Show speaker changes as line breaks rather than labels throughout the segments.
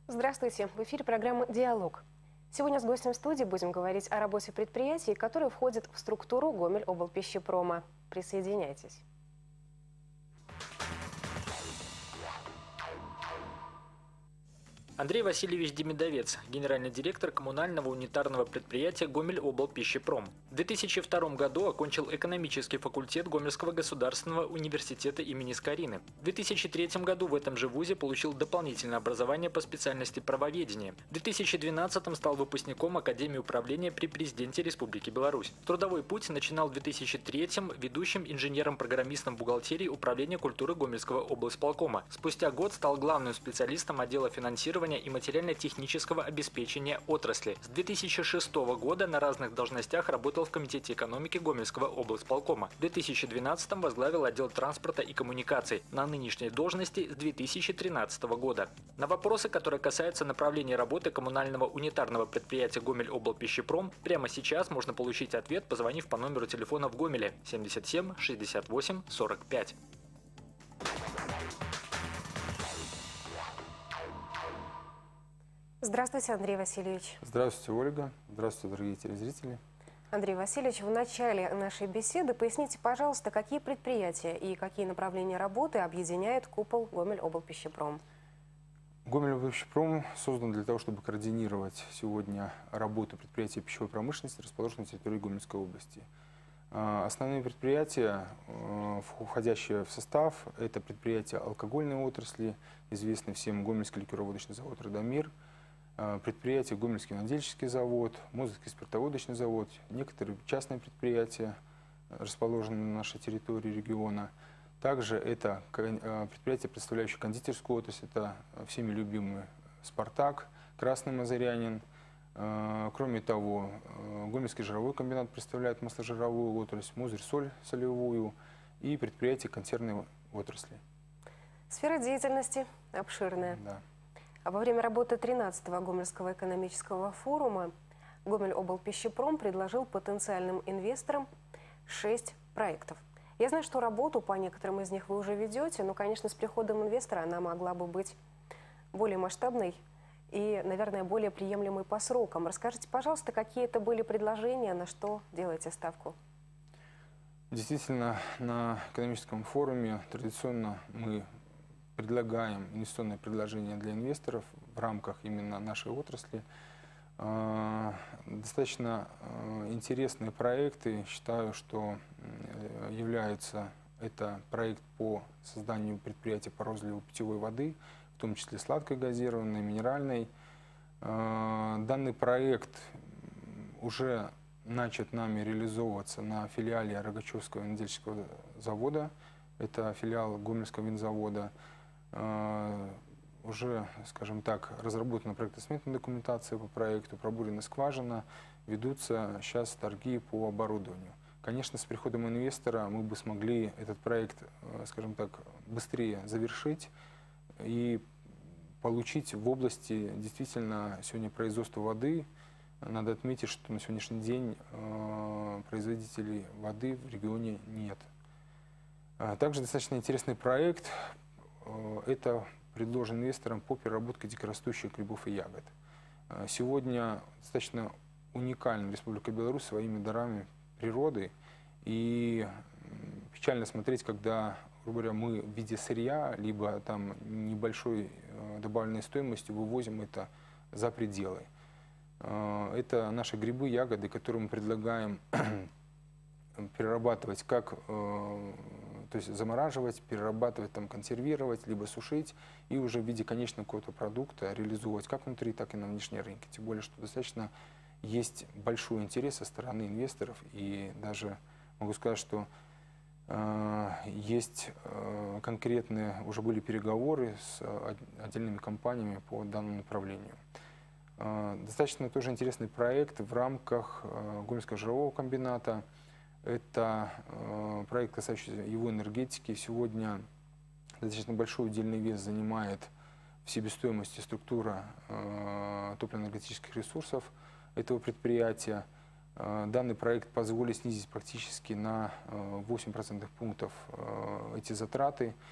Здравствуйте! В эфире программа «Диалог». Сегодня с гостем студии будем говорить о работе предприятий, которые входят в структуру Гомель-облпищепрома. Присоединяйтесь.
Андрей Васильевич Демидовец, генеральный директор коммунального унитарного предприятия Гомель-облпищепром. В 2002 году окончил экономический факультет Гомельского государственного университета имени Скорины. В 2003 году в этом же вузе получил дополнительное образование по специальности правоведения. В 2012 стал выпускником Академии управления при президенте Республики Беларусь. Трудовой путь начинал в 2003 ведущим инженером-программистом бухгалтерии Управления культуры Гомельского облсполкома. Спустя год стал главным специалистом отдела финансирования и материально-технического обеспечения отрасли. С 2006 года на разных должностях работал в Комитете экономики Гомельского облсполкома. В 2012 возглавил отдел транспорта и коммуникаций, на нынешней должности с 2013 года. На вопросы, которые касаются направления работы коммунального унитарного предприятия Гомель-облпищепром, прямо сейчас можно получить ответ, позвонив по номеру телефона в Гомеле 77 68 45.
Здравствуйте, Андрей Васильевич.
Здравствуйте, Ольга. Здравствуйте, дорогие телезрители.
Андрей Васильевич, в начале нашей беседы поясните, пожалуйста, какие предприятия и какие направления работы объединяет купол Гомель-облпищепром?
Гомель-облпищепром создан для того, чтобы координировать сегодня работу предприятий пищевой промышленности, расположенных на территории Гомельской области. Основные предприятия, входящие в состав, это предприятия алкогольной отрасли, известный всем Гомельский ликероводочный завод «Радомир», предприятие Гомельский винодельческий завод, Мозырский спиртоводочный завод, некоторые частные предприятия, расположенные на нашей территории региона. Также это предприятия, представляющие кондитерскую отрасль, это всеми любимый «Спартак», «Красный Мазырянин». Кроме того, Гомельский жировой комбинат представляет масложировую отрасль, Мозырь-соль солевую и предприятия консервной отрасли.
Сфера деятельности обширная.
Да.
А во время работы 13-го Гомельского экономического форума Гомель-облпищепром предложил потенциальным инвесторам 6 проектов. Я знаю, что работу по некоторым из них вы уже ведете, но, конечно, с приходом инвестора она могла бы быть более масштабной и, наверное, более приемлемой по срокам. Расскажите, пожалуйста, какие это были предложения, на что делаете ставку?
Действительно, на экономическом форуме традиционно мы предлагаем инвестиционные предложения для инвесторов в рамках именно нашей отрасли. Достаточно интересные проекты. Считаю, что являются это проект по созданию предприятия по розливу питьевой воды, в том числе сладкой газированной, минеральной. Данный проект уже начат нами реализовываться на филиале Рогачевского винодельческого завода. Это филиал Гомельского винзавода. Уже, скажем так, разработана проектно-сметная документация по проекту, пробурена скважина, ведутся сейчас торги по оборудованию. Конечно, с приходом инвестора мы бы смогли этот проект, скажем так, быстрее завершить и получить в области действительно сегодня производство воды. Надо отметить, что на сегодняшний день производителей воды в регионе нет. Также достаточно интересный проект. Это предложен инвесторам по переработке дикорастущих грибов и ягод. Сегодня достаточно уникальна Республика Беларусь своими дарами природы. И печально смотреть, когда, грубо говоря, мы в виде сырья, либо там небольшой добавленной стоимостью вывозим это за пределы. Это наши грибы, ягоды, которые мы предлагаем перерабатывать как, то есть замораживать, перерабатывать, там, консервировать, либо сушить и уже в виде конечного какого-то продукта реализовывать как внутри, так и на внешней рынке. Тем более, что достаточно есть большой интерес со стороны инвесторов, и даже могу сказать, что есть конкретные, уже были переговоры с отдельными компаниями по данному направлению. Достаточно тоже интересный проект в рамках Гомельского жирового комбината. Это проект, касающийся его энергетики. Сегодня достаточно большой удельный вес занимает в себестоимости структура топливно-энергетических ресурсов этого предприятия. Данный проект позволит снизить практически на 8% пунктов эти затраты.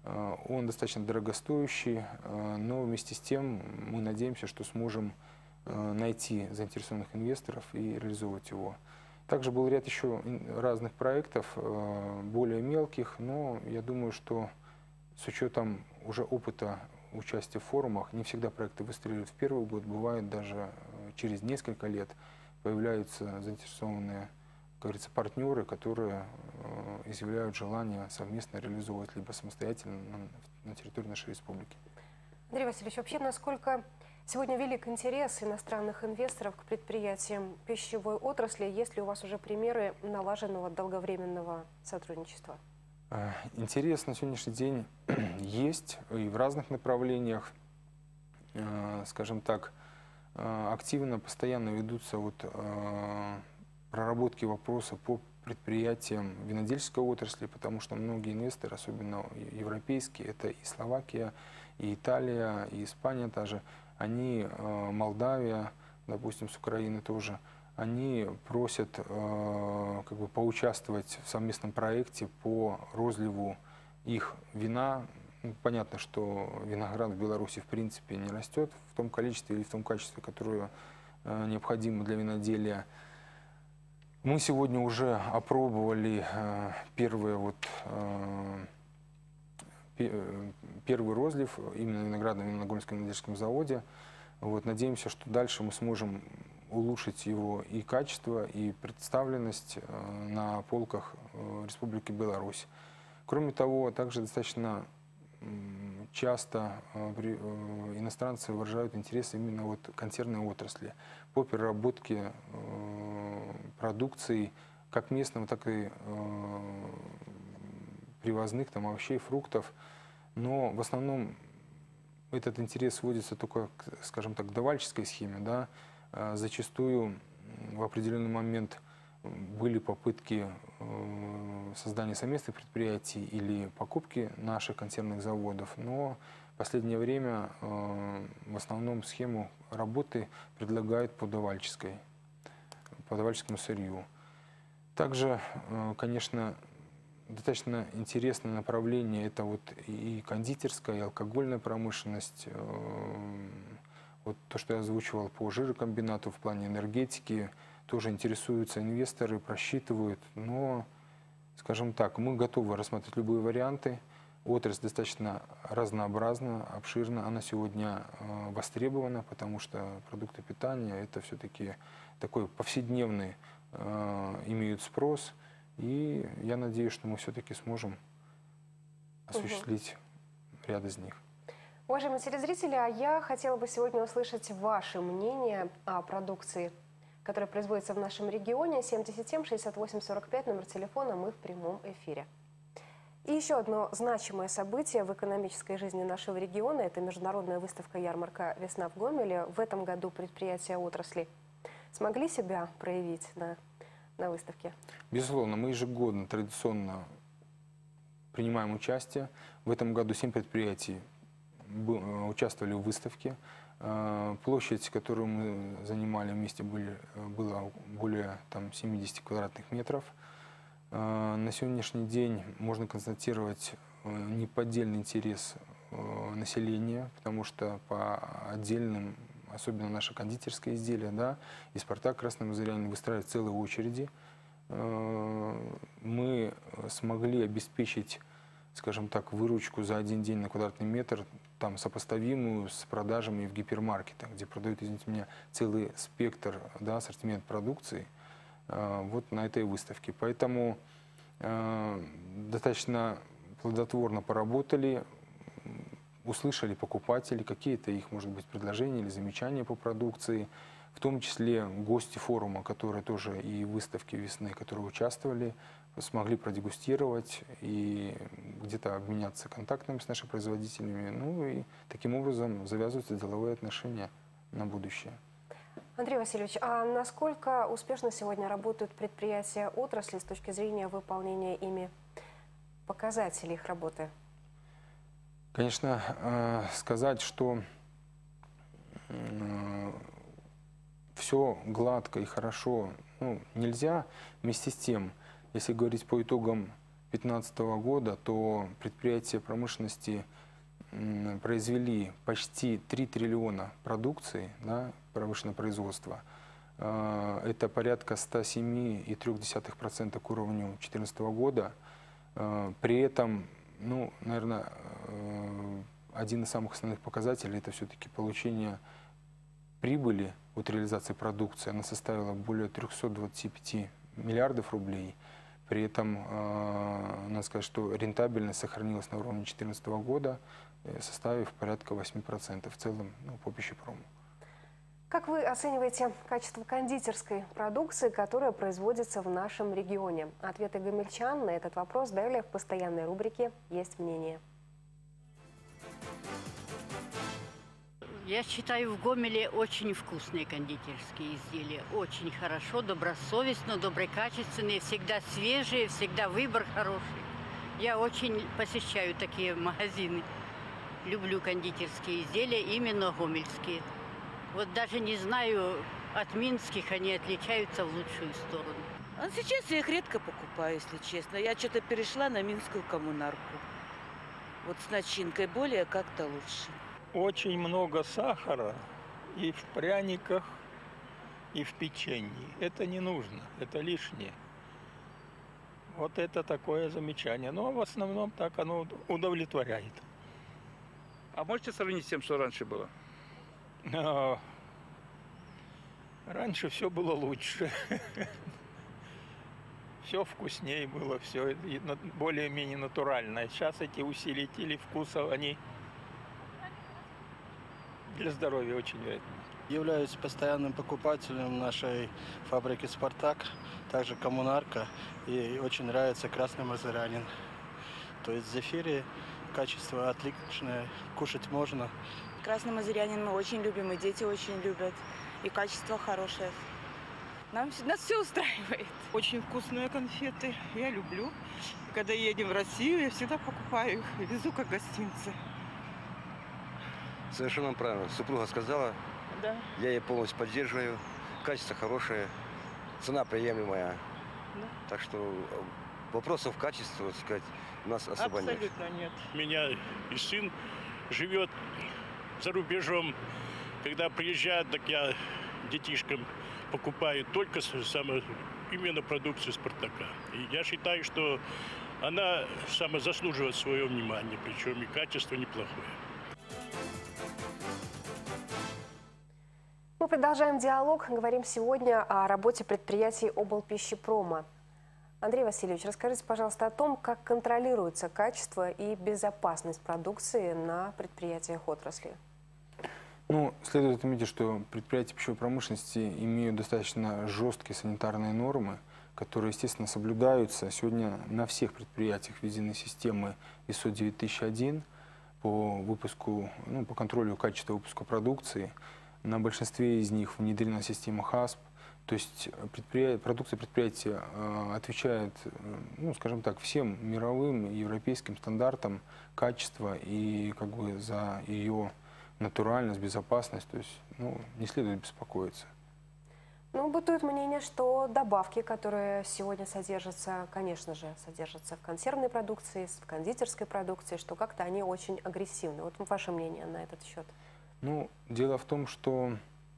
Он достаточно дорогостоящий, но вместе с тем мы надеемся, что сможем найти заинтересованных инвесторов и реализовывать его. Также был ряд еще разных проектов, более мелких, но я думаю, что с учетом уже опыта участия в форумах, не всегда проекты выстреливают в первый год, бывает даже через несколько лет появляются заинтересованные, как говорится, партнеры, которые изъявляют желание совместно реализовывать либо самостоятельно на территории нашей республики.
Андрей Васильевич, вообще насколько сегодня велик интерес иностранных инвесторов к предприятиям пищевой отрасли? Есть ли у вас уже примеры налаженного долговременного сотрудничества?
Интерес на сегодняшний день есть и в разных направлениях. Скажем так, активно, постоянно ведутся проработки вопроса по предприятиям винодельческой отрасли, потому что многие инвесторы, особенно европейские, это и Словакия, и Италия, и Испания даже, они, Молдавия, допустим, с Украины тоже, они просят как бы поучаствовать в совместном проекте по розливу их вина. Понятно, что виноград в Беларуси в принципе не растет в том количестве или в том качестве, которое необходимо для виноделия. Мы сегодня уже опробовали первый розлив именно виноградном Виноградском винодельческом заводе. Надеемся, что дальше мы сможем улучшить его и качество, и представленность на полках Республики Беларусь. Кроме того, также достаточно часто иностранцы выражают интерес именно консервной отрасли по переработке продукции как местного, так и привозных овощей, фруктов. Но в основном этот интерес сводится только к, скажем так, к давальческой схеме. Да? Зачастую в определенный момент были попытки создания совместных предприятий или покупки наших консервных заводов, но в последнее время в основном схему работы предлагают по давальческому сырью. Также, конечно, достаточно интересное направление — это и кондитерская, и алкогольная промышленность. То, что я озвучивал по жирокомбинату в плане энергетики, тоже интересуются инвесторы, просчитывают. Но, скажем так, мы готовы рассматривать любые варианты. Отрасль достаточно разнообразна, обширна. Она сегодня востребована, потому что продукты питания — это все-таки такой повседневный, имеют спрос. И я надеюсь, что мы все-таки сможем осуществить ряд из них.
Уважаемые телезрители, а я хотела бы сегодня услышать ваше мнение о продукции, которая производится в нашем регионе. 77-68-45, номер телефона, мы в прямом эфире. И еще одно значимое событие в экономической жизни нашего региона – это международная выставка-ярмарка «Весна в Гомеле». В этом году предприятия отрасли смогли себя проявить на выставке?
Безусловно, мы ежегодно традиционно принимаем участие. В этом году 7 предприятий участвовали в выставке. Площадь, которую мы занимали вместе, была более 70 квадратных метров. На сегодняшний день можно констатировать неподдельный интерес населения, потому что по отдельным, особенно наши кондитерские изделия, да, и «Спартак», «Красный Мазырянин» выстраивают целые очереди. Мы смогли обеспечить, скажем так, выручку за один день на квадратный метр, сопоставимую с продажами в гипермаркетах, где продают, извините меня, целый спектр, да, ассортимент продукции, на этой выставке. Поэтому достаточно плодотворно поработали, услышали покупателей, какие-то их, может быть, предложения или замечания по продукции, в том числе гости форума, которые тоже и выставки весны, которые участвовали, смогли продегустировать и где-то обменяться контактами с нашими производителями. И таким образом завязываются деловые отношения на будущее.
Андрей Васильевич, а насколько успешно сегодня работают предприятия отрасли с точки зрения выполнения ими показателей их работы?
Конечно, сказать, что все гладко и хорошо, нельзя. Вместе с тем, если говорить по итогам 2015 года, то предприятия промышленности произвели почти 3 триллиона продукции, да, промышленного производства. Это порядка 107,3% к уровню 2014 года. При этом, ну, наверное, один из самых основных показателей – это все-таки получение прибыли от реализации продукции. Она составила более 325 миллиардов рублей. При этом, надо сказать, что рентабельность сохранилась на уровне 2014 года, составив порядка 8% в целом, ну, по пищепрому.
Как вы оцениваете качество кондитерской продукции, которая производится в нашем регионе? Ответы гомельчан на этот вопрос далее в постоянной рубрике «Есть мнение».
Я считаю, в Гомеле очень вкусные кондитерские изделия. Очень хорошо, добросовестно, доброкачественные, всегда свежие, всегда выбор хороший. Я очень посещаю такие магазины. Люблю кондитерские изделия, именно гомельские. Вот даже не знаю, от минских они отличаются в лучшую сторону.
А сейчас я их редко покупаю, если честно. Я что-то перешла на минскую коммунарку. Вот с начинкой более как-то лучше.
Очень много сахара и в пряниках, и в печенье. Это не нужно, это лишнее. Вот это такое замечание. Но в основном так оно удовлетворяет.
А можете сравнить с тем, что раньше было?
Раньше все было лучше. Все вкуснее было, все более-менее натуральное. Сейчас эти усилители вкуса, они для здоровья очень вредны.
Являюсь постоянным покупателем нашей фабрики «Спартак», также «Коммунарка», и очень нравится красный мазырянин. То есть в зефире качество отличное, кушать можно.
Красный мазырянин мы очень любим, и дети очень любят, и качество хорошее. Нас все устраивает.
Очень вкусные конфеты, я люблю. Когда едем в Россию, я всегда покупаю их и везу как гостинцы.
Совершенно правильно. Супруга сказала,
да.
Я ее полностью поддерживаю. Качество хорошее, цена приемлемая.
Да.
Так что вопросов качества, так сказать, у нас особо нет.
Абсолютно нет.
У меня и сын живет за рубежом. Когда приезжает, так я детишкам покупаю только именно продукцию «Спартака». И я считаю, что она заслуживает своего внимания, причем и качество неплохое.
Мы продолжаем диалог. Говорим сегодня о работе предприятий облпищепрома. Андрей Васильевич, расскажите, пожалуйста, о том, как контролируется качество и безопасность продукции на предприятиях отрасли.
Ну, следует отметить, что предприятия пищевой промышленности имеют достаточно жесткие санитарные нормы, которые, естественно, соблюдаются. Сегодня на всех предприятиях введены системы ISO 9001 по выпуску, по контролю качества выпуска продукции. На большинстве из них внедрена система HACCP. То есть продукция предприятия отвечает, скажем так, всем мировым и европейским стандартам качества и за ее натуральность, безопасность. То есть не следует беспокоиться.
Бытует мнение, что добавки, которые сегодня содержатся, конечно же, содержатся в консервной продукции, в кондитерской продукции, что как-то они очень агрессивны. Вот ваше мнение на этот счет?
Дело в том, что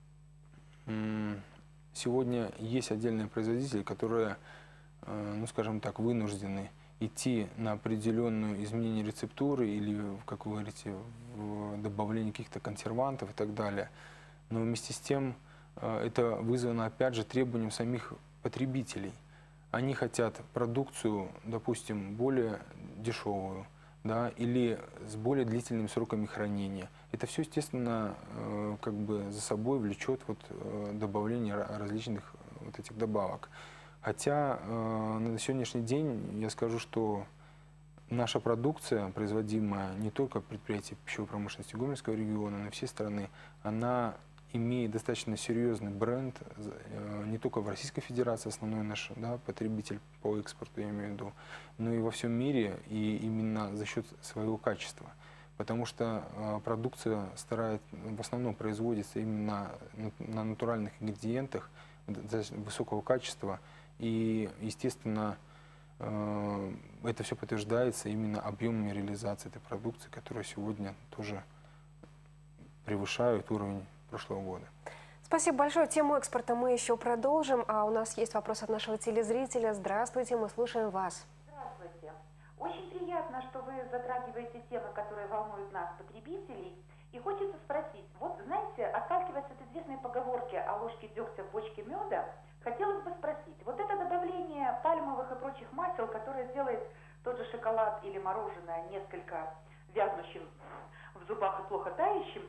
сегодня есть отдельные производители, которые, скажем так, вынуждены идти на определенную изменение рецептуры или, как вы говорите, в добавление каких-то консервантов и так далее. Но вместе с тем это вызвано, опять же, требованием самих потребителей. Они хотят продукцию, допустим, более дешевую, да, или с более длительными сроками хранения. Это все, естественно, за собой влечет добавление различных этих добавок. Хотя на сегодняшний день я скажу, что наша продукция, производимая не только предприятием пищевой промышленности Гомельского региона, но и всей страны, она имеет достаточно серьезный бренд, не только в Российской Федерации, основной наш потребитель по экспорту, я имею в виду, но и во всем мире, и именно за счет своего качества. Потому что продукция в основном производится именно на натуральных ингредиентах высокого качества. И, естественно, это все подтверждается именно объемами реализации этой продукции, которая сегодня тоже превышают уровень прошлого года.
Спасибо большое. Тему экспорта мы еще продолжим. А у нас есть вопрос от нашего телезрителя. Здравствуйте, мы слушаем вас.
Здравствуйте. Очень приятно, что вы затрагиваете темы, которые волнуют нас, потребителей. И хочется спросить, вот знаете, отталкиваясь от известной поговорки о ложке дегтя в бочке меда, хотелось бы спросить, вот это добавление пальмовых и прочих масел, которое сделает тот же шоколад или мороженое несколько вязнущим в зубах и плохо тающим,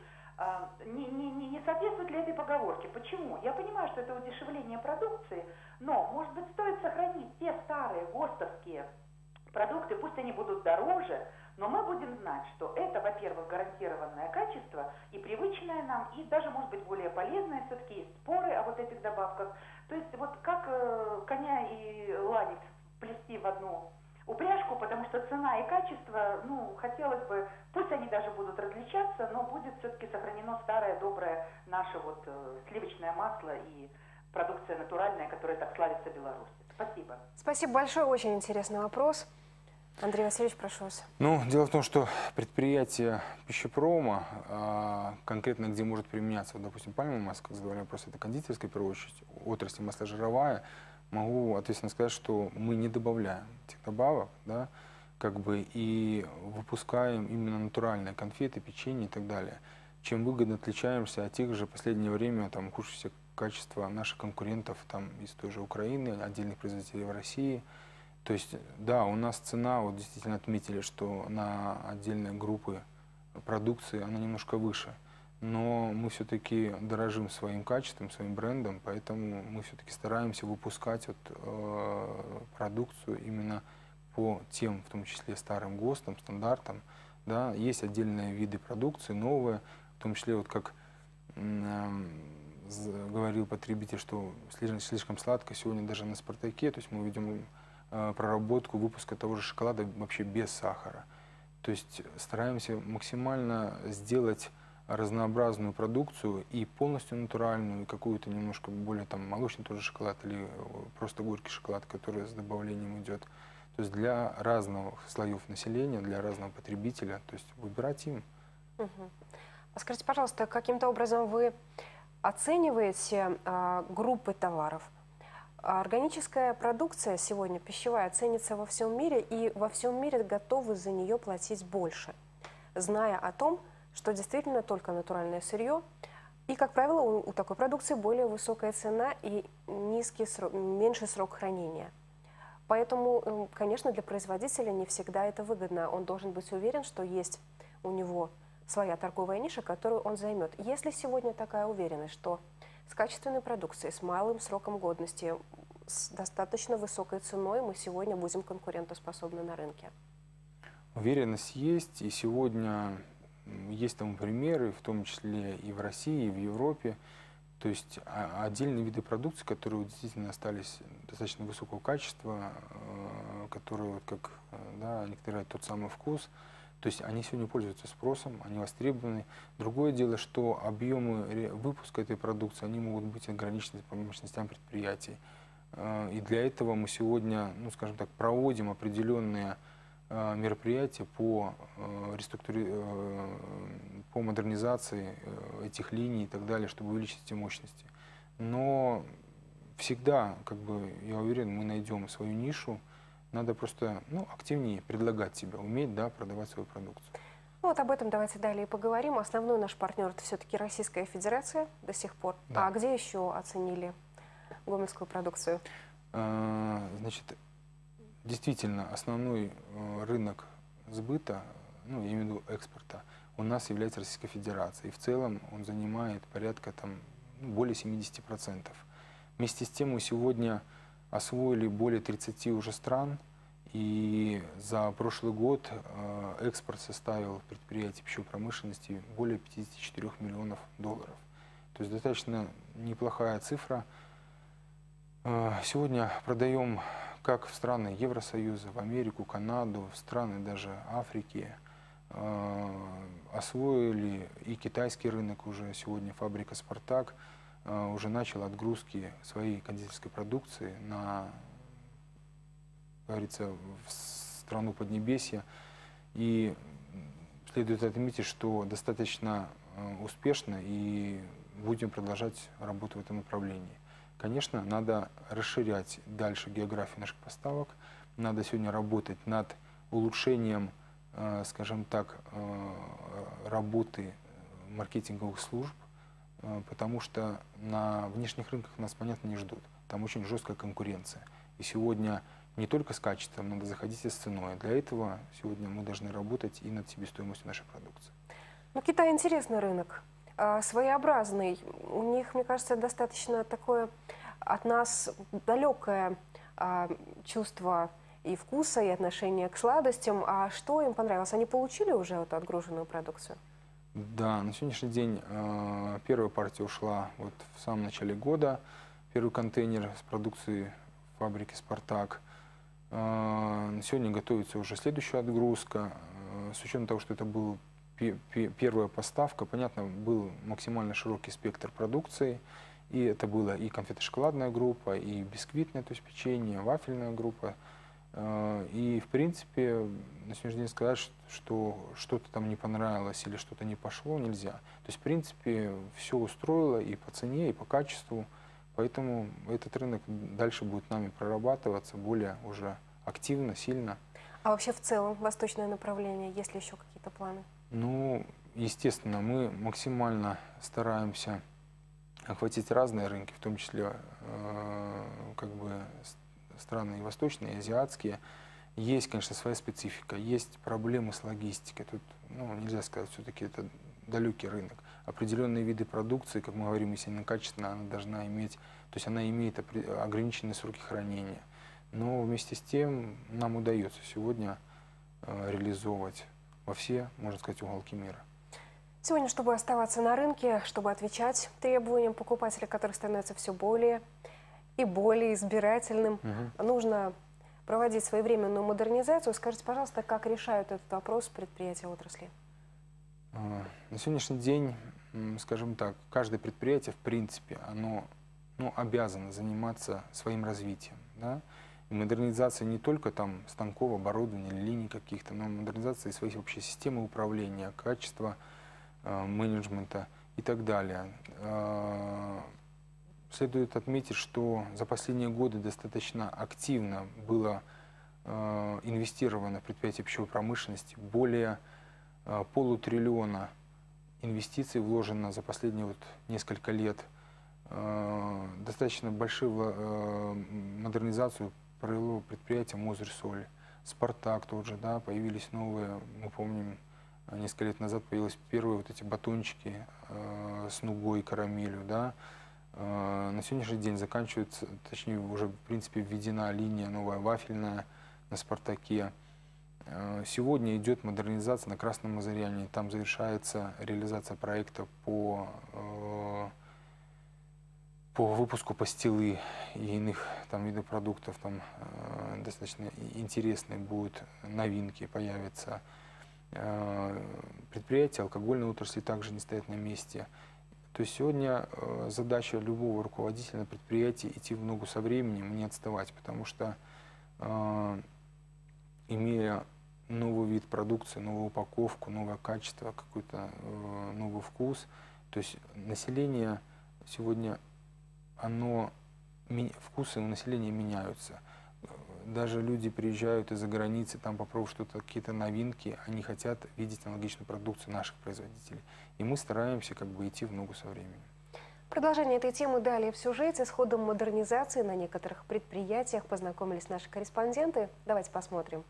не соответствует ли этой поговорке? Почему? Я понимаю, что это удешевление продукции, но, может быть, стоит сохранить те старые ГОСТовские продукты, пусть они будут дороже, но мы будем знать, что это, во-первых, гарантированное качество и привычное нам, и даже, может быть, более полезное, все-таки есть споры о вот этих добавках. То есть вот как коня и ланик плести в одну упряжку, потому что цена и качество, ну, хотелось бы, пусть они даже будут различаться, но будет все-таки сохранено старое, доброе наше вот сливочное масло и продукция натуральная, которая так славится в Беларуси. Спасибо.
Спасибо большое, очень интересный вопрос. Андрей Васильевич, прошу вас.
Ну, дело в том, что предприятие пищепрома, конкретно где может применяться, вот, допустим, пальмовое масло, как задавали вопрос, это кондитерская, в первую очередь, отрасль масложировая, могу ответственно сказать, что мы не добавляем этих добавок, да, как бы, и выпускаем именно натуральные конфеты, печенье и так далее. Чем выгодно отличаемся от тех же в последнее время, там, ухудшившихся качества наших конкурентов там, из той же Украины, отдельных производителей в России. То есть, да, у нас цена, вот действительно отметили, что на отдельные группы продукции она немножко выше. Но мы все-таки дорожим своим качеством, своим брендом, поэтому мы все-таки стараемся выпускать продукцию именно по тем, в том числе старым ГОСТам, стандартам. Да. Есть отдельные виды продукции, новые, в том числе, вот как говорил потребитель, что слишком сладко сегодня даже на «Спартаке», то есть мы ведем проработку выпуска того же шоколада вообще без сахара. То есть стараемся максимально сделать разнообразную продукцию и полностью натуральную, и какую-то немножко более там молочный тоже шоколад или просто горький шоколад, который с добавлением идет. То есть для разных слоев населения, для разного потребителя, то есть выбирать им.
Угу. А скажите, пожалуйста, каким-то образом вы оцениваете группы товаров? Органическая продукция сегодня пищевая ценится во всем мире, и во всем мире готовы за нее платить больше, зная о том, что действительно только натуральное сырье, и, как правило, у такой продукции более высокая цена и меньший срок хранения. Поэтому, конечно, для производителя не всегда это выгодно. Он должен быть уверен, что есть у него своя торговая ниша, которую он займет. Если сегодня такая уверенность, что с качественной продукцией, с малым сроком годности, с достаточно высокой ценой мы сегодня будем конкурентоспособны на рынке?
Уверенность есть, и сегодня есть тому примеры, в том числе и в России, и в Европе. То есть отдельные виды продукции, которые действительно остались достаточно высокого качества, которые, вот как да, некоторые тот самый вкус, то есть они сегодня пользуются спросом, они востребованы. Другое дело, что объемы выпуска этой продукции, они могут быть ограничены по мощностям предприятий. И для этого мы сегодня, ну, скажем так, проводим определенные мероприятия по модернизации этих линий и так далее, чтобы увеличить эти мощности. Но всегда, как бы, я уверен, мы найдем свою нишу. Надо просто активнее предлагать себя, уметь продавать свою продукцию.
Ну, вот об этом давайте далее поговорим. Основной наш партнер – это все-таки Российская Федерация до сих пор. Да. А где еще оценили гомельскую продукцию?
Значит, действительно, основной рынок сбыта, я имею в виду экспорта, у нас является Российская Федерация. И в целом он занимает порядка более 70%. Вместе с тем мы сегодня освоили более 30 уже стран, и за прошлый год экспорт составил предприятий пищевой промышленности более 54 миллионов долларов. То есть достаточно неплохая цифра. Сегодня продаем как в страны Евросоюза, в Америку, Канаду, в страны даже Африки. Освоили и китайский рынок уже сегодня, фабрика «Спартак» уже начала отгрузки своей кондитерской продукции на говорится, в страну Поднебесья. И следует отметить, что достаточно успешно, и будем продолжать работу в этом направлении. Конечно, надо расширять дальше географию наших поставок. Надо сегодня работать над улучшением, скажем так, работы маркетинговых служб, потому что на внешних рынках нас, понятно, не ждут. Там очень жесткая конкуренция. И сегодня не только с качеством, надо заходить и с ценой. Для этого сегодня мы должны работать и над себестоимостью нашей продукции.
Но Китай интересный рынок, своеобразный. У них, мне кажется, достаточно такое от нас далекое чувство и вкуса, и отношения к сладостям. А что им понравилось? Они получили уже эту отгруженную продукцию?
Да, на сегодняшний день первая партия ушла вот в самом начале года. Первый контейнер с продукцией фабрики «Спартак». Сегодня готовится уже следующая отгрузка. С учетом того, что это была первая поставка, понятно, был максимально широкий спектр продукции. И это была и конфетно-шоколадная группа, и бисквитное, то есть печенье, вафельная группа. И, в принципе, на сегодняшний день сказать, что что-то там не понравилось или что-то не пошло, нельзя. То есть, в принципе, все устроило и по цене, и по качеству. Поэтому этот рынок дальше будет нами прорабатываться более уже активно, сильно.
А вообще в целом восточное направление, есть ли еще какие-то планы?
Ну, естественно, мы максимально стараемся охватить разные рынки, в том числе как бы страны и восточные, и азиатские. Есть, конечно, своя специфика, есть проблемы с логистикой. Тут, ну, нельзя сказать, все-таки это далекий рынок. Определенные виды продукции, как мы говорим, если она качественная, она должна иметь, то есть она имеет ограниченные сроки хранения. Но вместе с тем нам удается сегодня реализовывать во все, можно сказать, уголки мира.
Сегодня, чтобы оставаться на рынке, чтобы отвечать требованиям покупателя, который становится все более и более избирательным, нужно проводить своевременную модернизацию. Скажите, пожалуйста, как решают этот вопрос предприятия отрасли?
На сегодняшний день, скажем так, каждое предприятие, в принципе, оно обязано заниматься своим развитием. Да? И модернизация не только там станков, оборудования, линий каких-то, но модернизация своей вообще системы управления, качества менеджмента и так далее. Следует отметить, что за последние годы достаточно активно было инвестировано в предприятия пищевой промышленности. Более полутриллиона инвестиций вложено за последние вот несколько лет. Достаточно большую модернизацию провело предприятие «Мозырь-Соль», «Спартак» тот же, да, появились новые, мы помним, несколько лет назад появились первые вот эти батончики с нугой и карамелью, да. На сегодняшний день заканчивается, точнее уже в принципе введена линия новая вафельная на «Спартаке». Сегодня идет модернизация на Красном Мозыряне, там завершается реализация проекта по выпуску пастилы и иных там видов продуктов. Там достаточно интересные будут новинки, появятся. Предприятия алкогольной отрасли также не стоят на месте. То есть сегодня задача любого руководителя на предприятии идти в ногу со временем, не отставать, потому что имея новый вид продукции, новую упаковку, новое качество, какой-то новый вкус, то есть население сегодня, вкусы у населения меняются. Даже люди приезжают из-за границы, там попробуют что-то, какие-то новинки, они хотят видеть аналогичную продукцию наших производителей. И мы стараемся как бы идти в ногу со временем.
Продолжение этой темы далее в сюжете. С ходом модернизации на некоторых предприятиях познакомились наши корреспонденты. Давайте посмотрим.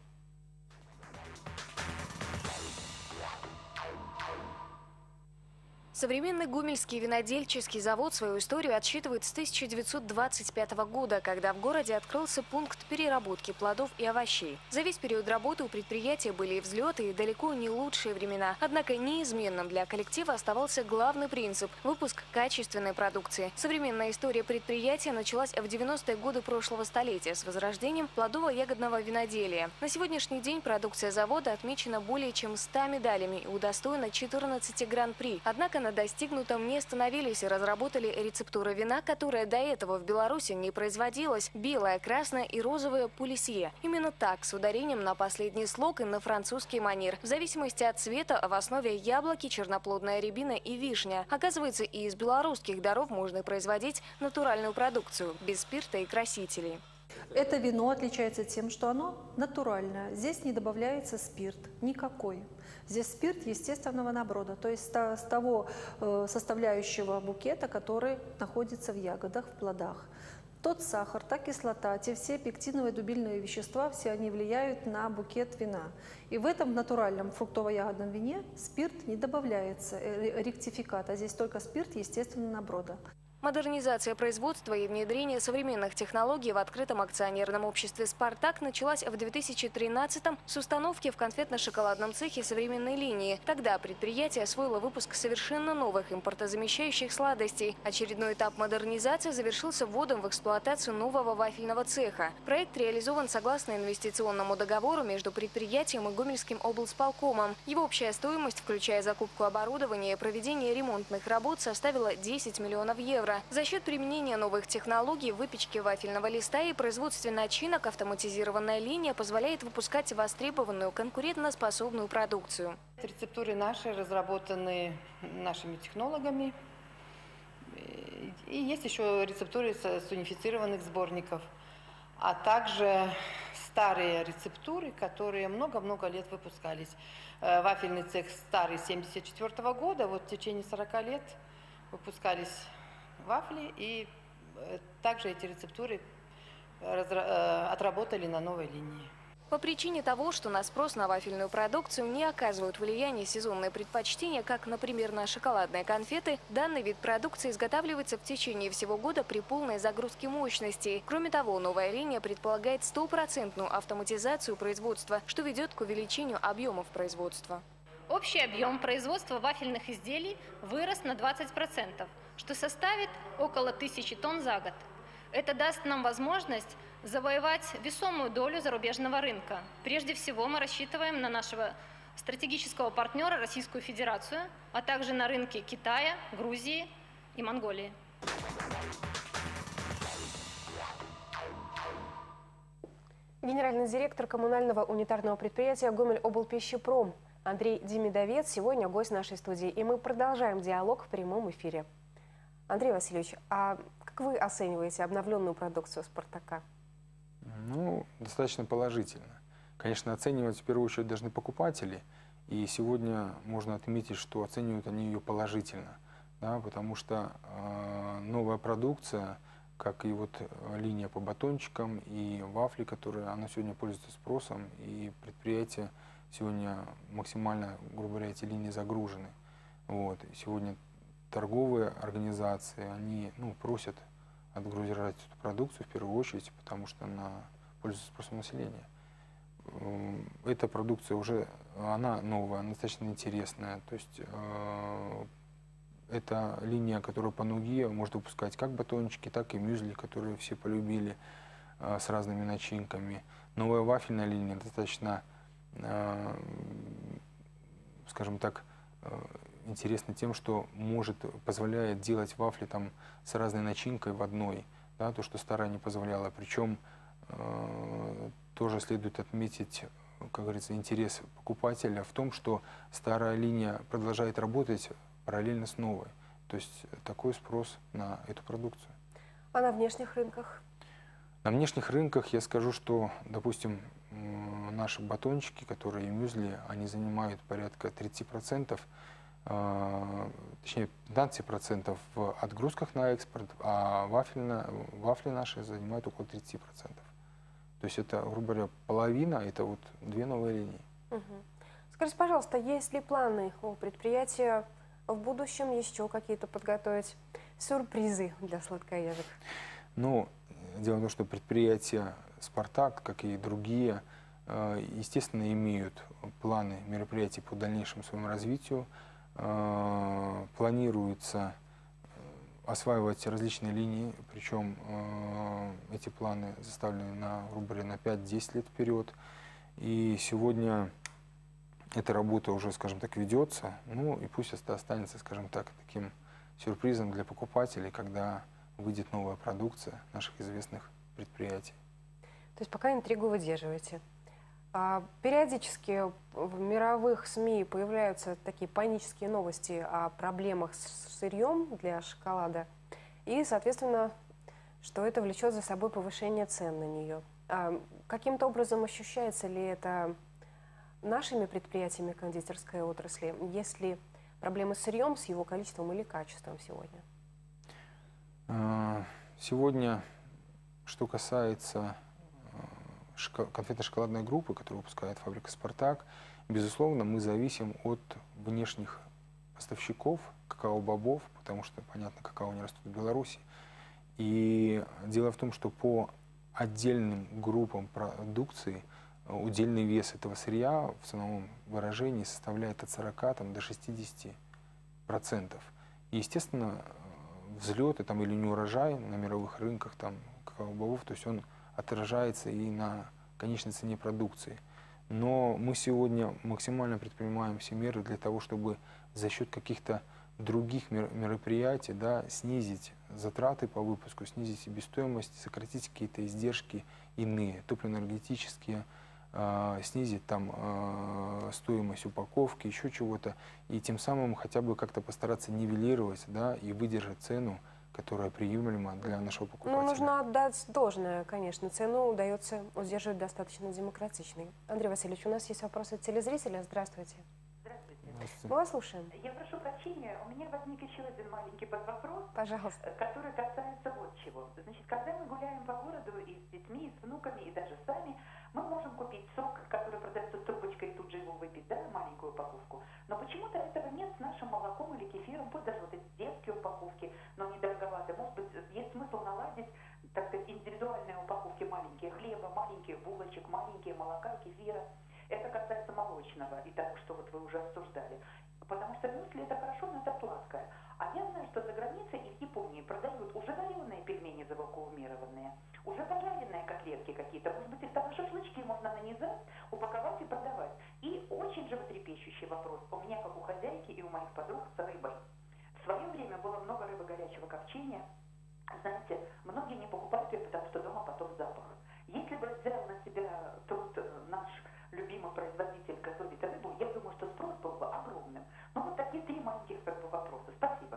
Современный Гомельский винодельческий завод свою историю отсчитывает с 1925 года, когда в городе открылся пункт переработки плодов и овощей. За весь период работы у предприятия были и взлеты, и далеко не лучшие времена. Однако неизменным для коллектива оставался главный принцип – выпуск качественной продукции. Современная история предприятия началась в 90-е годы прошлого столетия с возрождением плодово-ягодного виноделия. На сегодняшний день продукция завода отмечена более чем 100 медалями и удостоена 14 гран-при. Однако на достигнутом не остановились и разработали рецептуры вина, которая до этого в Беларуси не производилась – белое, красное и розовое пулисье. Именно так, с ударением на последний слог и на французский манер. В зависимости от цвета в основе яблоки, черноплодная рябина и вишня. Оказывается, и из белорусских даров можно производить натуральную продукцию, без спирта и красителей.
Это вино отличается тем, что оно натуральное. Здесь не добавляется спирт никакой. Здесь спирт естественного наброда, то есть с того составляющего букета, который находится в ягодах, в плодах. Тот сахар, та кислота, те все пектиновые дубильные вещества, все они влияют на букет вина. И в этом натуральном фруктово-ягодном вине спирт не добавляется, ректификат, а здесь только спирт естественного наброда.
Модернизация производства и внедрение современных технологий в открытом акционерном обществе «Спартак» началась в 2013-м с установки в конфетно-шоколадном цехе современной линии. Тогда предприятие освоило выпуск совершенно новых импортозамещающих сладостей. Очередной этап модернизации завершился вводом в эксплуатацию нового вафельного цеха. Проект реализован согласно инвестиционному договору между предприятием и Гомельским облсполкомом. Его общая стоимость, включая закупку оборудования и проведение ремонтных работ, составила 10 миллионов евро. За счет применения новых технологий в выпечке вафельного листа и производстве начинок автоматизированная линия позволяет выпускать востребованную конкурентоспособную продукцию.
Рецептуры наши разработаны нашими технологами. И есть еще рецептуры с унифицированных сборников, а также старые рецептуры, которые много-много лет выпускались. Вафельный цех старый 1974 года, вот в течение 40 лет выпускались вафли, и также эти рецептуры отработали на новой линии.
По причине того, что на спрос на вафельную продукцию не оказывают влияния сезонные предпочтения, как, например, на шоколадные конфеты, данный вид продукции изготавливается в течение всего года при полной загрузке мощностей. Кроме того, новая линия предполагает 100% автоматизацию производства, что ведет к увеличению объемов производства.
Общий объем производства вафельных изделий вырос на 20%, что составит около 1000 тонн за год. Это даст нам возможность завоевать весомую долю зарубежного рынка. Прежде всего мы рассчитываем на нашего стратегического партнера Российскую Федерацию, а также на рынки Китая, Грузии и Монголии.
Генеральный директор коммунального унитарного предприятия «Гомель-облпищепром» Андрей Демидовец сегодня гость нашей студии, и мы продолжаем диалог в прямом эфире. Андрей Васильевич, а как вы оцениваете обновленную продукцию «Спартака»?
Ну, достаточно положительно. Конечно, оценивать в первую очередь должны покупатели, и сегодня можно отметить, что оценивают они ее положительно, да, потому что новая продукция, как и вот линия по батончикам и вафли, которые она сегодня пользуется спросом, и предприятия сегодня максимально, грубо говоря, эти линии загружены. Вот. И сегодня торговые организации, они просят отгрузировать эту продукцию в первую очередь, потому что она пользуется спросом населения. Эта продукция уже, она новая, она достаточно интересная. То есть это линия, которая по НУГИ может выпускать как батончики, так и мюзли, которые все полюбили, с разными начинками. Новая вафельная линия достаточно, скажем так, интересно тем, что позволяет делать вафли там с разной начинкой в одной, да, то, что старая не позволяла. Причем тоже следует отметить, как говорится, интерес покупателя в том, что старая линия продолжает работать параллельно с новой. То есть такой спрос на эту продукцию.
А на внешних рынках?
На внешних рынках я скажу, что, допустим, наши батончики, которые и мюзли, они занимают порядка 30%, точнее 15% в отгрузках на экспорт, а вафли наши занимают около 30%. То есть это, грубо говоря, половина, это вот две новые линии.
Угу. Скажите, пожалуйста, есть ли планы у предприятия в будущем еще какие-то подготовить сюрпризы для сладкоежек?
Ну, дело в том, что предприятия «Спартак», как и другие, естественно, имеют планы мероприятий по дальнейшему своему развитию. Планируется осваивать различные линии, причем эти планы заставлены на, грубо говоря, на 5-10 лет вперед. И сегодня эта работа уже, скажем так, ведется. Ну и пусть это останется, скажем так, таким сюрпризом для покупателей, когда выйдет новая продукция наших известных предприятий.
То есть пока интригу выдерживаете. Периодически в мировых СМИ появляются такие панические новости о проблемах с сырьем для шоколада. И, соответственно, что это влечет за собой повышение цен на нее. Каким-то образом ощущается ли это нашими предприятиями кондитерской отрасли? Есть ли проблемы с сырьем, с его количеством или качеством сегодня?
Сегодня, что касается конфетно-шоколадной группы, которую выпускает фабрика «Спартак», безусловно, мы зависим от внешних поставщиков какао-бобов, потому что, понятно, какао не растут в Беларуси. И дело в том, что по отдельным группам продукции удельный вес этого сырья в ценовом выражении составляет от 40 до 60%. И, естественно, взлеты там, или неурожай на мировых рынках какао-бобов, то есть он отражается и на конечной цене продукции. Но мы сегодня максимально предпринимаем все меры для того, чтобы за счет каких-то других мероприятий, да, снизить затраты по выпуску, снизить себестоимость, сократить какие-то издержки иные, топливно-энергетические, снизить там стоимость упаковки, еще чего-то, и тем самым хотя бы как-то постараться нивелировать, да, и выдержать цену, которая приемлема для нашего покупателя.
Ну, нужно отдать должное, конечно. Цену удается удерживать достаточно демократичной. Андрей Васильевич, у нас есть вопросы от телезрителя. Здравствуйте.
Здравствуйте.
Мы вас слушаем.
Я прошу прощения, у меня возник еще один маленький подвопрос,
Пожалуйста.
Который касается вот чего. Значит, когда мы гуляем по городу и с детьми, и с внуками, и даже сами, мы можем купить сок, который продается с трубочкой, и тут же его выпить, да, маленькую упаковку. Но почему-то этого нет с нашим молоком или кефиром, пусть даже вот эти детские упаковки, но недороговато. Может быть, есть смысл наладить, так сказать, индивидуальные упаковки, маленькие хлеба, маленьких булочек, маленькие молока, кефира. Это касается молочного и того, что вот вы уже обсуждали. Потому что мюсли это хорошо, но это сладкое. А я знаю, что за границей и в Японии продают уже вареные пельмени завакуумированные, уже пожаренные котлетки какие-то. Может быть, их там на шашлычки можно нанизать, упаковать и продавать. И очень животрепещущий вопрос. У меня, как у хозяйки и у моих подруг, с рыбой. В свое время было много рыбы горячего копчения. Знаете, многие не покупают ее, потому что дома потом запах. Если бы взял на себя труд наш любимый производитель готовить рыбу, я думаю, что спрос был бы огромным. Ну вот такие три маленьких вопроса. Спасибо.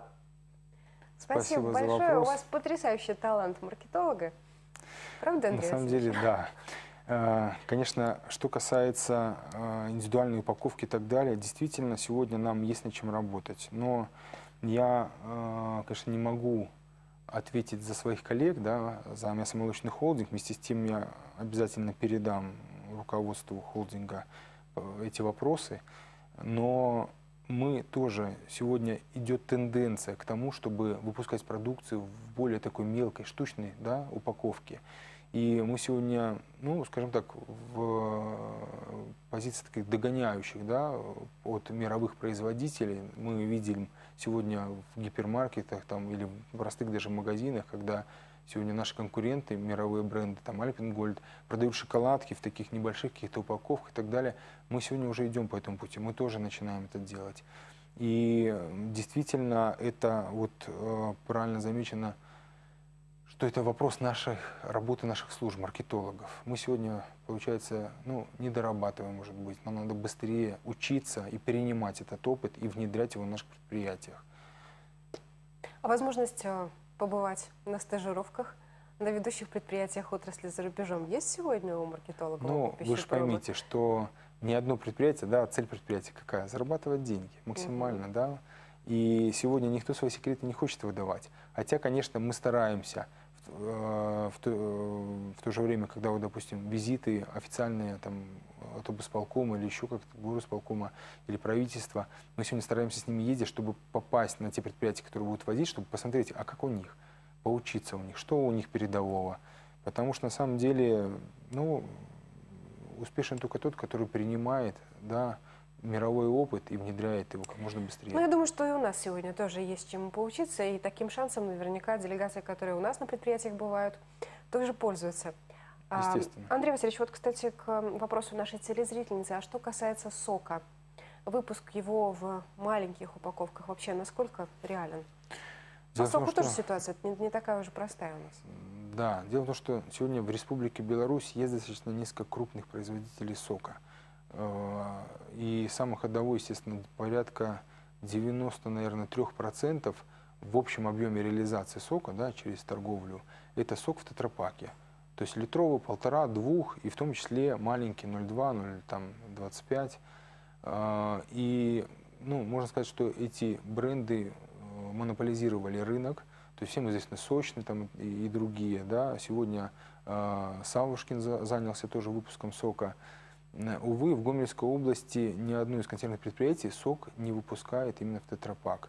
Спасибо большое. У вас потрясающий талант маркетолога. Правда, Андрей?
На самом деле, да. Конечно, что касается индивидуальной упаковки и так далее, действительно, сегодня нам есть над чем работать. Но я, конечно, не могу ответить за своих коллег, да, за мясомолочный холдинг. Вместе с тем я обязательно передам руководству холдинга эти вопросы. Но мы тоже, сегодня идет тенденция к тому, чтобы выпускать продукцию в более такой мелкой, штучной, да, упаковке. И мы сегодня, ну, скажем так, в позиции таких догоняющих, да, от мировых производителей. Мы видим сегодня в гипермаркетах там, или в простых даже магазинах, когда сегодня наши конкуренты, мировые бренды, там Альпенгольд, продают шоколадки в таких небольших каких-то упаковках и так далее. Мы сегодня уже идем по этому пути, мы тоже начинаем это делать. И действительно, это вот правильно замечено, что это вопрос нашей работы, наших служб, маркетологов. Мы сегодня, получается, ну, не дорабатываем, может быть. Нам надо быстрее учиться и перенимать этот опыт и внедрять его в наших предприятиях.
А возможность побывать на стажировках на ведущих предприятиях отрасли за рубежом есть сегодня у маркетологов?
Ну, вы же поймите, что ни одно предприятие, да, цель предприятия какая? Зарабатывать деньги максимально, да. И сегодня никто свои секреты не хочет выдавать. Хотя, конечно, мы стараемся в то же время, когда, вот, допустим, визиты официальные там, от облсполкома или еще как-то горосполкома или правительства, мы сегодня стараемся с ними ездить, чтобы попасть на те предприятия, которые будут возить, чтобы посмотреть, а как у них, поучиться у них, что у них передового. Потому что на самом деле, ну, успешен только тот, который принимает, да, мировой опыт и внедряет его как можно быстрее.
Ну, я думаю, что и у нас сегодня тоже есть чему поучиться, и таким шансом наверняка делегации, которые у нас на предприятиях бывают, тоже пользуются.
Естественно.
Андрей Васильевич, вот, кстати, к вопросу нашей телезрительницы, а что касается сока, выпуск его в маленьких упаковках вообще насколько реален?
Дело
По соку
в том,
тоже
что...
ситуация не такая уже простая у нас.
Да, дело в том, что сегодня в Республике Беларусь есть достаточно несколько крупных производителей сока. И самый ходовой, естественно, порядка 93% в общем объеме реализации сока, да, через торговлю, это сок в тетрапаке. То есть литровый, 1,5, 2, и в том числе маленький 0,2, 0,25. И можно сказать, что эти бренды монополизировали рынок. То есть всем известны Сочный там, и другие. Да. Сегодня Савушкин занялся тоже выпуском сока. Увы, в Гомельской области ни одно из консервных предприятий сок не выпускает именно в тетрапак.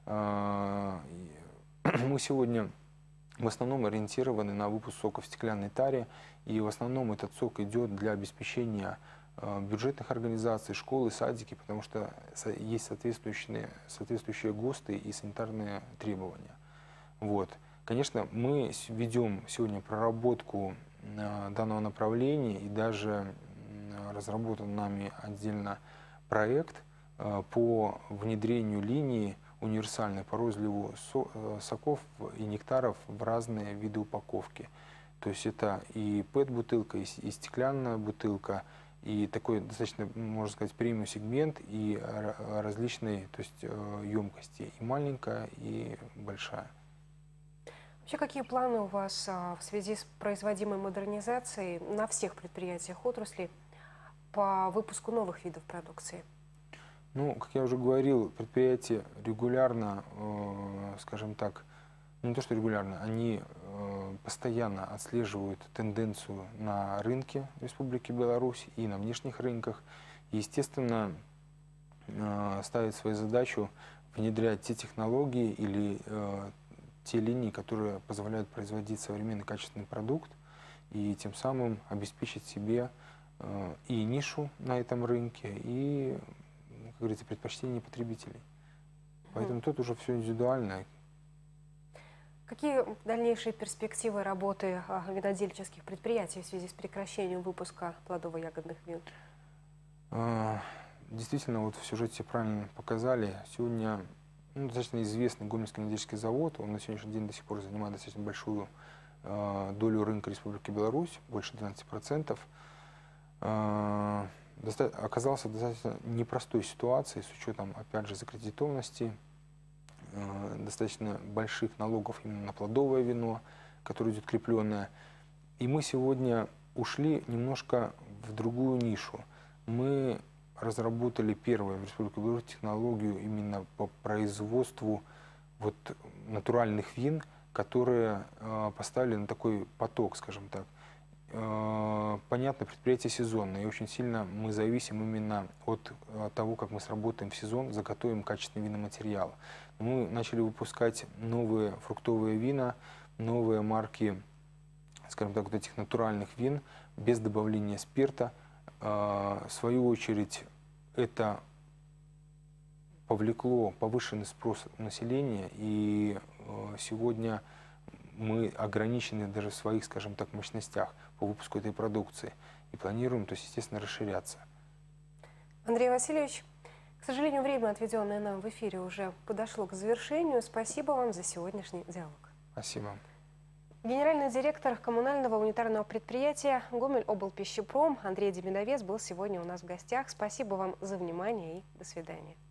Мы сегодня в основном ориентированы на выпуск сока в стеклянной таре, и в основном этот сок идет для обеспечения бюджетных организаций, школы, садики, потому что есть соответствующие ГОСТы и санитарные требования. Вот. Конечно, мы ведем сегодня проработку данного направления, и даже разработан нами отдельно проект по внедрению линии универсальной по розливу соков и нектаров в разные виды упаковки. То есть это и ПЭТ-бутылка, и стеклянная бутылка, и такой достаточно, можно сказать, премиум-сегмент, и различные, то есть емкости, и маленькая, и большая.
Вообще, какие планы у вас в связи с производимой модернизацией на всех предприятиях отрасли по выпуску новых видов продукции?
Ну, как я уже говорил, предприятия регулярно, скажем так, не то что регулярно, они постоянно отслеживают тенденцию на рынке Республики Беларусь и на внешних рынках. И, естественно, ставят свою задачу внедрять те технологии или те линии, которые позволяют производить современный качественный продукт и тем самым обеспечить себе и нишу на этом рынке, и, как говорится, предпочтение потребителей. Поэтому тут уже все индивидуально.
Какие дальнейшие перспективы работы винодельческих предприятий в связи с прекращением выпуска плодово-ягодных вин?
Действительно, вот в сюжете правильно показали. Сегодня достаточно известный Гомельский винодельческий завод, он на сегодняшний день до сих пор занимает достаточно большую долю рынка Республики Беларусь, больше 12%. Оказался в достаточно непростой ситуации с учетом, опять же, закредитованности, достаточно больших налогов именно на плодовое вино, которое идет крепленное. И мы сегодня ушли немножко в другую нишу. Мы разработали первую в Республике Беларусь технологию именно по производству вот натуральных вин, которые поставили на такой поток, скажем так. Понятно, предприятие сезонное, и очень сильно мы зависим именно от того, как мы сработаем в сезон, заготовим качественный виноматериал. Мы начали выпускать новые фруктовые вина, новые марки, скажем так, вот этих натуральных вин, без добавления спирта. В свою очередь, это повлекло повышенный спрос населения, и сегодня мы ограничены даже в своих, скажем так, мощностях по выпуску этой продукции и планируем, то есть, естественно, расширяться.
Андрей Васильевич, к сожалению, время, отведенное нам в эфире, уже подошло к завершению. Спасибо вам за сегодняшний диалог.
Спасибо.
Генеральный директор коммунального унитарного предприятия Гомель-облпищепром Андрей Демидовец был сегодня у нас в гостях. Спасибо вам за внимание и до свидания.